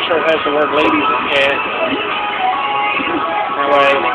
shirt has the word ladies in it. That way,